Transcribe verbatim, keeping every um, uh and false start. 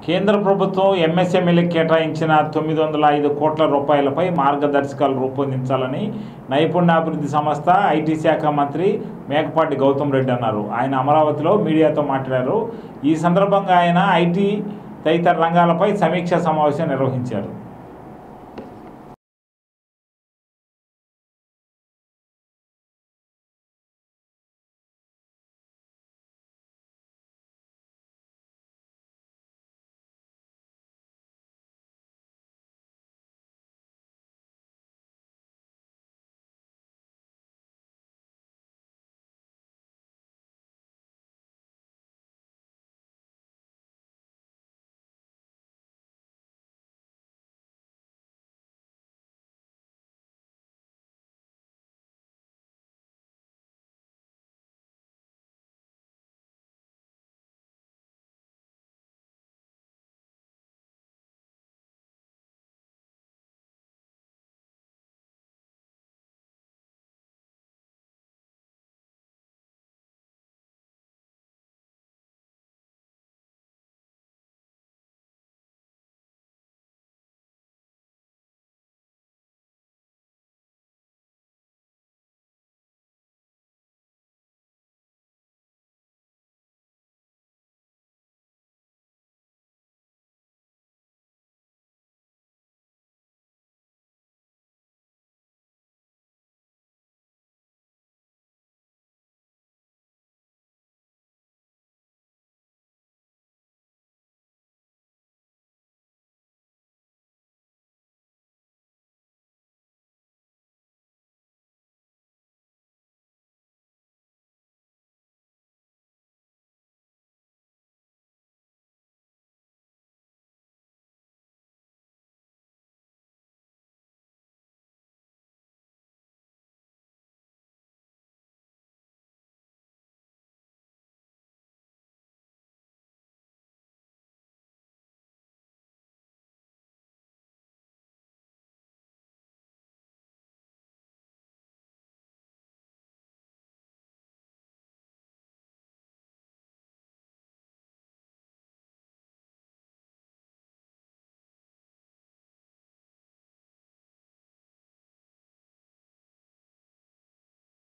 కేంద్ర ప్రభుత్వం ఎంఎస్ఎంఈలకు కేటాయించిన తొమ్మిది వందల ఐదు కోట్ల రూపాయలపై మార్గదర్శకాలు రూపొందించాలని నైపుణ్యాభివృద్ధి సంస్థ ఐటీ శాఖ మంత్రి మేకపాటి గౌతమ్ రెడ్డి అన్నారు. ఆయన అమరావతిలో మీడియాతో మాట్లాడారు. ఈ సందర్భంగా ఆయన ఐటీ తదితర రంగాలపై సమీక్షా సమావేశం నిర్వహించారు.